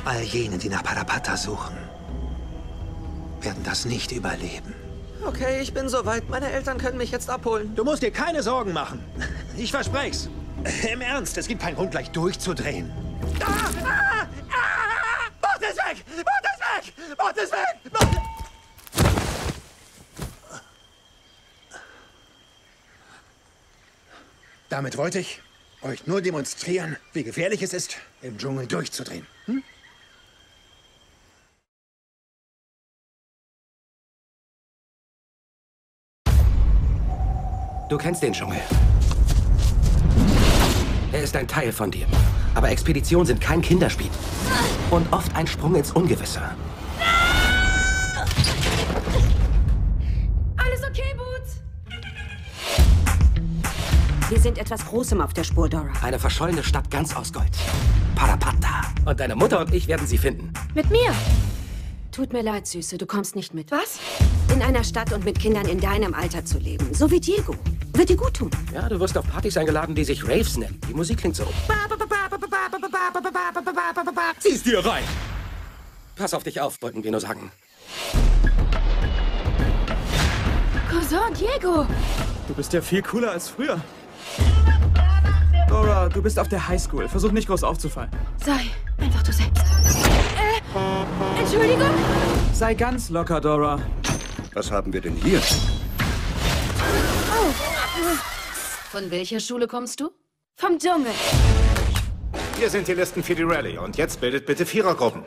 All jene, die nach Parapata suchen, werden das nicht überleben. Okay, ich bin soweit. Meine Eltern können mich jetzt abholen. Du musst dir keine Sorgen machen. Ich verspreche es. Im Ernst, es gibt keinen Grund, gleich durchzudrehen. Bord ist weg! Bord ist weg! Bord ist weg! Bord... Damit wollte ich euch nur demonstrieren, wie gefährlich es ist, im Dschungel durchzudrehen. Hm? Du kennst den Dschungel. Er ist ein Teil von dir. Aber Expeditionen sind kein Kinderspiel. Und oft ein Sprung ins Ungewisse. Alles okay, Boots? Wir sind etwas Großem auf der Spur, Dora. Eine verschollene Stadt ganz aus Gold. Parapata. Und deine Mutter und ich werden sie finden. Mit mir? Tut mir leid, Süße, du kommst nicht mit. Was? In einer Stadt und mit Kindern in deinem Alter zu leben. So wie Diego. Wird dir gut tun. Ja, du wirst auf Partys eingeladen, die sich Raves nennen. Die Musik klingt so. Zieh's dir rein! Pass auf dich auf, wollten wir nur sagen. Cousin Diego! Du bist ja viel cooler als früher. Dora, du bist auf der Highschool. Versuch nicht groß aufzufallen. Sei einfach du selbst. Entschuldigung? Sei ganz locker, Dora. Was haben wir denn hier? Von welcher Schule kommst du? Vom Dschungel. Hier sind die Listen für die Rallye. Und jetzt bildet bitte Vierergruppen.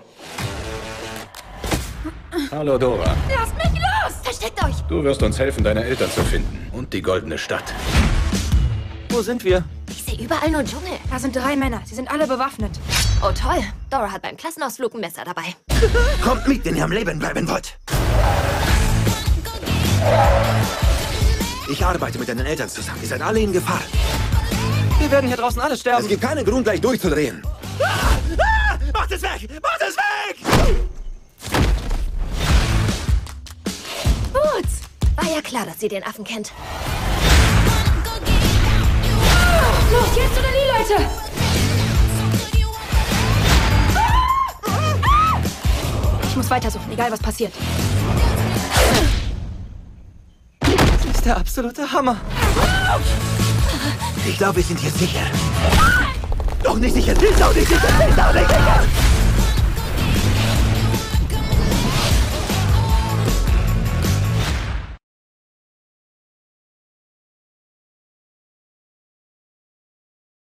Hallo, Dora. Lasst mich los! Versteckt euch! Du wirst uns helfen, deine Eltern zu finden. Und die goldene Stadt. Wo sind wir? Ich sehe überall nur Dschungel. Da sind 3 Männer. Sie sind alle bewaffnet. Oh toll. Dora hat beim Klassenausflug ein Messer dabei. Kommt mit, wenn ihr am Leben bleiben wollt. Ich arbeite mit deinen Eltern zusammen. Ihr seid alle in Gefahr. Wir werden hier draußen alle sterben. Es gibt keinen Grund, gleich durchzudrehen. Macht es weg! Macht es weg! Boots! War ja klar, dass sie den Affen kennt. Los, jetzt oder nie, Leute! Ich muss weitersuchen, egal was passiert. Das ist der absolute Hammer. Ich glaube, wir sind hier sicher. Doch nicht sicher, sind doch nicht sicher, sind doch nicht sicher!